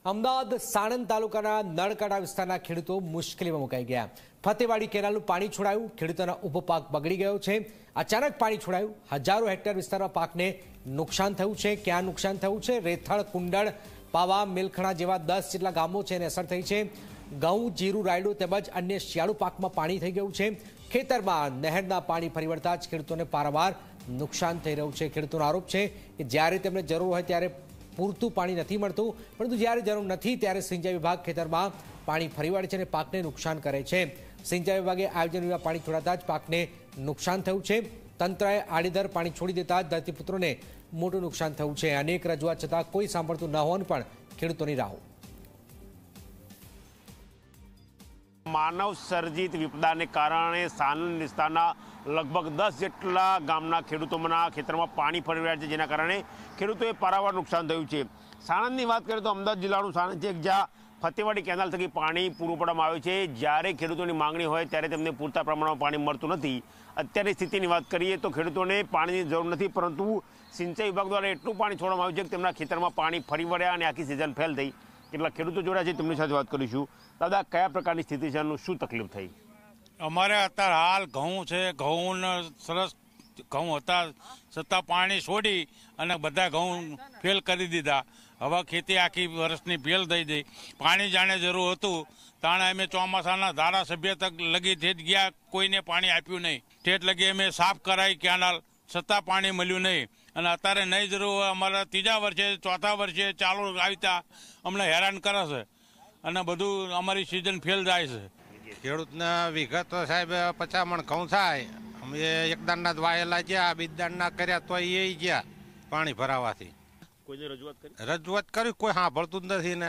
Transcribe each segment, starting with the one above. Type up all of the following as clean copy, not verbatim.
અમદાવાદ સાણંદ તાલુકાના નળકાંઠા વિસ્તારના ખેડૂતો મુશ્કેલીમાં મુકાઈ ગયા। ફતેવાડી કેનાલનું પાણી છોડાયું, ખેડૂતોના ઊભો પાક બગડી ગયો છે। અચાનક પાણી છોડાયું, હજારો હેક્ટર વિસ્તારમાં પાકને નુકસાન થયું છે। ક્યાં નુકસાન થયું છે? રેથળ, કુંડળ, પાવા, મેલખણા જેવા 10 જેટલા ગામો છે એને અસર થઈ છે। ઘઉં, જીરું, રાયડું તેમજ અન્ય શિયાળુ પાકમાં પાણી થઈ ગયું છે। ખેતરમાં નહેરના પાણી ફરી વળતા જ ખેડૂતોને પારાવાર નુકસાન થઈ રહ્યું છે। ખેડૂતોનો આરોપ છે કે જ્યારે તેમને જરૂર હોય ત્યારે પૂરતું પાણી નથી મળતું, પરંતુ જ્યારે જરૂર નથી ત્યારે સિંચાઈ વિભાગ ખેતરમાં પાણી ફરી વળે છે અને પાકને નુકસાન કરે છે। સિંચાઈ વિભાગે આયોજન વિના પાણી છોડાતા જ પાકને નુકસાન થયું છે। તંત્રએ આડેધડ પાણી છોડી દેતા જ ધરતીપુત્રોને મોટું નુકસાન થયું છે। અનેક રજૂઆત છતાં કોઈ સાંભળતું ન હોવાનું પણ ખેડૂતોની રાહો। માનવ સર્જિત વિપદાને કારણે સાણંદ વિસ્તારના લગભગ 10 જેટલા ગામના ખેડૂતોના ખેતરમાં પાણી ફરી રહ્યા છે, જેના કારણે ખેડૂતોએ પારાવાર નુકસાન થયું છે। સાણંદની વાત કરીએ તો અમદાવાદ જિલ્લાનું સાણંદ છે, જ્યાં ફતેવાડી કેનાલ થકી પાણી પૂરું પાડવામાં આવે છે। જ્યારે ખેડૂતોની માંગણી હોય ત્યારે તેમને પૂરતા પ્રમાણમાં પાણી મળતું નથી। અત્યારની સ્થિતિની વાત કરીએ તો ખેડૂતોને પાણીની જરૂર નથી, પરંતુ સિંચાઈ વિભાગ દ્વારા એટલું પાણી છોડવામાં આવ્યું છે કે તેમના ખેતરમાં પાણી ફરી વળ્યા અને આખી સિઝન ફેલ થઈ। કેટલાક ખેડૂતો જોડ્યા છે, તેમની સાથે વાત કરીશું। દાદા, કયા પ્રકારની સ્થિતિ છે, શું તકલીફ થઈ? અમારે અત્યારે હાલ ઘઉં છે, ઘઉં સરસ ઘઉં હતા છતાં પાણી છોડી અને બધા ઘઉં ફેલ કરી દીધા। હવે ખેતી આખી વર્ષની ફેલ થઈ ગઈ। પાણી જાણે જરૂર હતું તાણે અમે ચોમાસાના ધારાસભ્ય તક લગી ઠેઠ ગયા, કોઈને પાણી આપ્યું નહીં। ઠેઠ લગી અમે સાફ કરાવી કેનાલ, છતાં પાણી મળ્યું નહીં। અને અત્યારે નહીં જરૂર હોય અમારા ત્રીજા વર્ષે ચોથા વર્ષે ચાલુ આવતા અમને હેરાન કરે છે અને બધું અમારી સિઝન ફેલ જાય છે। ખેડૂતના વિગત તો સાહેબ 50 મણ ઘઉં થાય, અમે એક દાણના વાયેલા ગયા, બીજ દાણના કર્યા તો એ ગયા પાણી ભરાવાથી। કોઈને રજૂઆત કરી, કોઈ સાંભળતું જ નથી ને,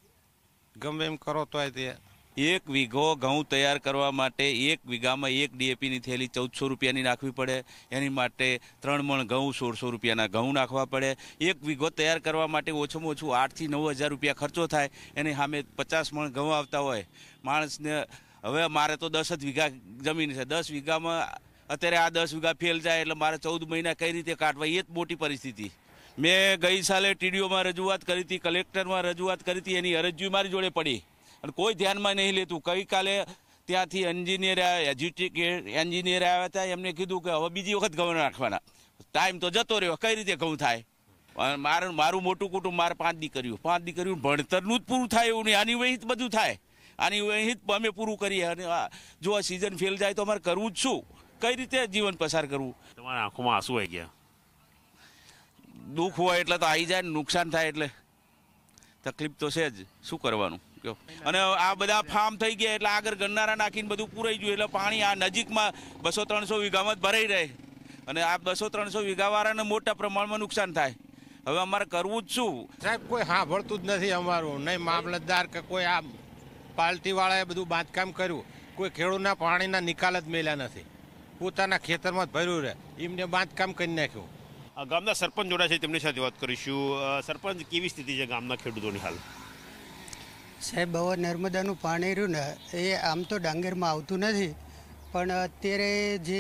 ગમે એમ કરો તોય તે। એક વીઘો ઘઉં તૈયાર કરવા માટે 1 વીઘામાં 1 ડીએપીની થેલી 1400 રૂપિયાની નાખવી પડે। એની માટે 3 મણ ઘઉં 1600 રૂપિયાના ઘઉં નાખવા પડે। 1 વીઘો તૈયાર કરવા માટે ઓછામાં ઓછું 8 થી 9000 રૂપિયા ખર્ચો થાય। એની સામે 50 મણ ઘઉં આવતા હોય માણસને। હવે મારે તો 10 જ વીઘા જમીન છે, 10 વીઘામાં અત્યારે આ 10 વીઘા ફેલ જાય એટલે મારે 14 મહિના કઈ રીતે કાઢવા, એ જ મોટી પરિસ્થિતિ। મેં ગઈ સાલે ટીડીઓમાં રજૂઆત કરી હતી, કલેક્ટરમાં રજૂઆત કરી હતી, એની અરજી મારી જોડે પડી અને કોઈ ધ્યાનમાં નહીં લેતું। ગઈકાલે ત્યાંથી એન્જિનિયર એન્જિનિયર આવ્યા હતા, એમને કીધું કે હવે બીજી વખત ઘઉં નાખવાના। ટાઈમ તો જતો રહ્યો, કઈ રીતે ઘઉં થાય? મારું મોટું કુટુંબ, મારે 5 દીકરીઓ ભણતરનું જ પૂરું થાય એવું નહીં, આની વહી જ બધું થાય, આની વહી જ અમે પૂરું કરીએ। અને જો આ સિઝન ફેલ જાય તો અમારે કરવું જ શું? કઈ રીતે જીવન પસાર કરવું? તમારા આંખોમાં આંસુ આવી ગયા? દુઃખ હોય એટલે તો આવી જાય, નુકસાન થાય એટલે તકલીફ તો છે જ, શું કરવાનું? અને આ બધા ફાર્મ થઈ ગયા એટલે આગળ ગન્નારા નાખીને બધું પૂરાઈ ગયું એટલે પાણી આ નજીકમાં 200-300 વીઘામાં જ ભરાઈ રહે અને આ 200-300 વીઘાવાળાને મોટા પ્રમાણમાં નુકસાન થાય। હવે અમારે કરવું જ શું? સાહેબ કોઈ સાંભળતું જ નથી અમારું, નહીં મામલતદાર કે કોઈ આ પાર્ટીવાળાએ બધું બાંધકામ કર્યું, કોઈ ખેડૂતના પાણીના નિકાલ જ મેલ્યા નથી, પોતાના ખેતરમાં જ ભર્યું રહે, એમને બાંધકામ કરી નાખ્યું। ગામના સરપંચ જોડ્યા છે, તેમની સાથે વાત કરીશું। સરપંચ, કેવી સ્થિતિ છે ગામના ખેડૂતોની હાલ? સાહેબ, હવે નર્મદાનું પાણી રહ્યું ને એ આમ તો ડાંગરમાં આવતું નથી, પણ અત્યારે જે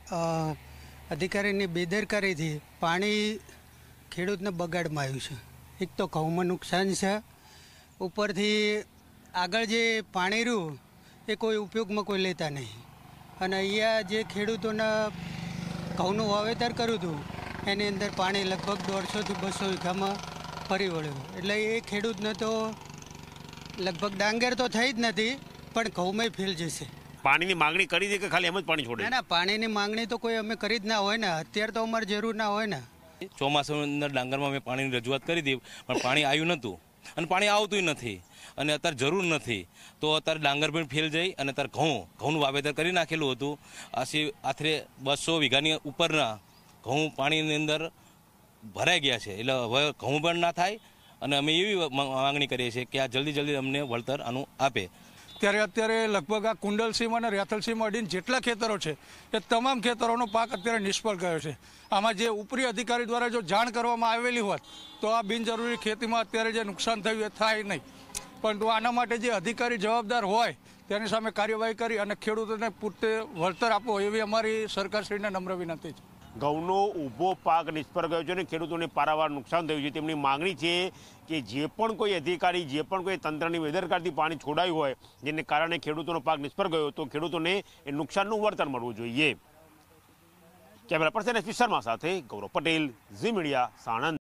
અધિકારીની બેદરકારીથી પાણી ખેડૂતને બગાડમાં આવ્યું છે। એક તો ઘઉંમાં નુકસાન છે, ઉપરથી આગળ જે પાણી રહ્યું એ કોઈ ઉપયોગમાં કોઈ લેતા નહીં। અને અહીંયા જે ખેડૂતોના ઘઉંનું વાવેતર કર્યું હતું એની અંદર પાણી લગભગ 150 થી 200 વીઘામાં ફરી વળ્યું, એટલે એ ખેડૂતને તો લગભગ ડાંગર તો થઈ જ નથી પણ ઘઉંમાં ફેલ જશે। પાણીની માંગણી કરી હતી કે ખાલી એમ જ પાણી છોડે? ના, પાણીની માંગણી તો કોઈ અમે કરી જ ના હોય ને, અત્યારે તો અમારે જરૂર ના હોય ને। ચોમાસાની અંદર ડાંગરમાં અમે પાણીની રજૂઆત કરી હતી પણ પાણી આવ્યું નહોતું અને પાણી આવતું નથી અને અત્યારે જરૂર નથી, તો અત્યારે ડાંગર પણ ફેલ જઈ અને અત્યારે ઘઉંનું વાવેતર કરી નાખેલું હતું। આશરે 200 વીઘાની ઉપરના ઘઉં પાણીની અંદર ભરાઈ ગયા છે, એટલે હવે ઘઉં પણ ના થાય અને અમે એવી માંગણી કરીએ છીએ કે આ જલ્દી અમને વળતર આનું આપે। અત્યારે લગભગ આ કુંડલ સીમ અને રેથલ સીમ અડીને જેટલા ખેતરો છે એ તમામ ખેતરોનો પાક અત્યારે નિષ્ફળ ગયો છે। આમાં જે ઉપરી અધિકારી દ્વારા જો જાણ કરવામાં આવેલી હોત તો આ બિનજરૂરી ખેતીમાં અત્યારે જે નુકસાન થયું એ થાય નહીં, પરંતુ આના માટે જે અધિકારી જવાબદાર હોય તેની સામે કાર્યવાહી કરી અને ખેડૂતોને પૂરતે વળતર આપો એવી અમારી સરકારશ્રીને નમ્ર વિનંતી છે। ઘઉંનો ઊભો પાક નિષ્ફળ ગયો છે અને ખેડૂતોને પારાવાર નુકસાન થયું છે। તેમની માંગણી છે કે જે પણ કોઈ અધિકારી, જે પણ કોઈ તંત્રની બેદરકારીથી પાણી છોડાયું હોય, જેને કારણે ખેડૂતોનો પાક નિષ્ફળ ગયો, તો ખેડૂતોને એ નુકસાનનું વળતર મળવું જોઈએ। કેમેરા પર્સન એસપી શર્મા સાથે ગૌરવ પટેલ, ઝી મીડિયા, સાણંદ।